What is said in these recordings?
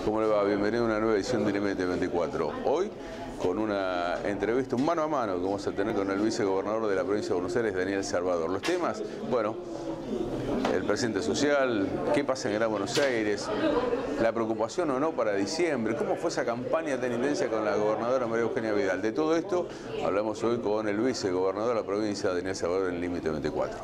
¿Cómo le va? Bienvenido a una nueva edición de Límite 24. Hoy con una entrevista, un mano a mano que vamos a tener con el vicegobernador de la provincia de Buenos Aires, Daniel Salvador. Los temas, bueno, el presente social, qué pasa en Gran Buenos Aires, la preocupación o no para diciembre, cómo fue esa campaña tan intensa con la gobernadora María Eugenia Vidal. De todo esto hablamos hoy con el vicegobernador de la provincia, Daniel Salvador, en Límite 24.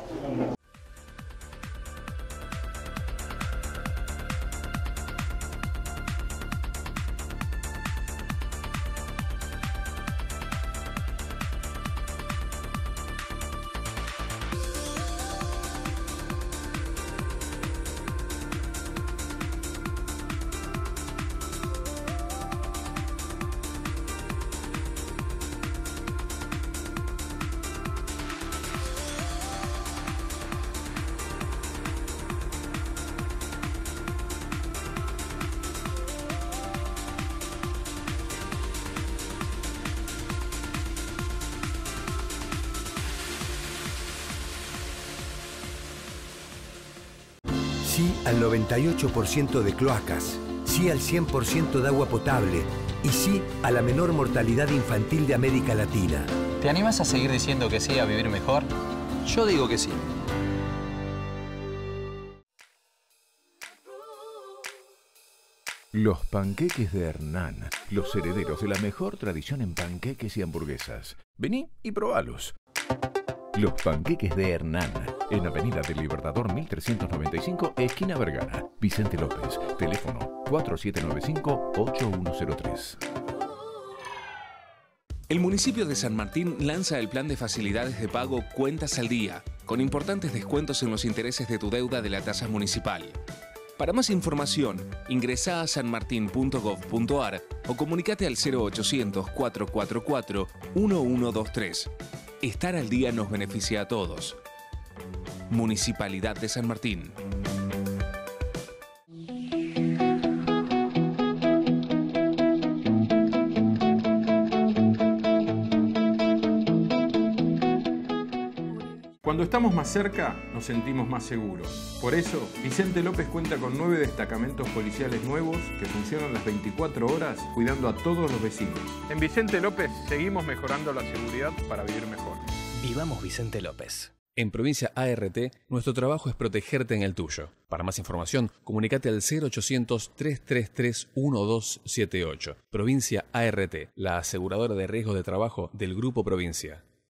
Sí al 98% de cloacas, sí al 100% de agua potable y sí a la menor mortalidad infantil de América Latina. ¿Te animas a seguir diciendo que sí a vivir mejor? Yo digo que sí. Los panqueques de Hernán, los herederos de la mejor tradición en panqueques y hamburguesas. Vení y probalos. Los panqueques de Hernán, en Avenida del Libertador 1395, esquina Vergara. Vicente López, teléfono 4795-8103. El municipio de San Martín lanza el plan de facilidades de pago Cuentas al Día, con importantes descuentos en los intereses de tu deuda de la tasa municipal. Para más información, ingresá a sanmartin.gov.ar o comunicate al 0800-444-1123. Estar al día nos beneficia a todos. Municipalidad de San Martín. Cuando estamos más cerca, nos sentimos más seguros. Por eso, Vicente López cuenta con 9 destacamentos policiales nuevos que funcionan las 24 horas cuidando a todos los vecinos. En Vicente López seguimos mejorando la seguridad para vivir mejor. Vivamos Vicente López. En Provincia ART, nuestro trabajo es protegerte en el tuyo. Para más información, comunicate al 0800-333-1278. Provincia ART, la aseguradora de riesgos de trabajo del Grupo Provincia.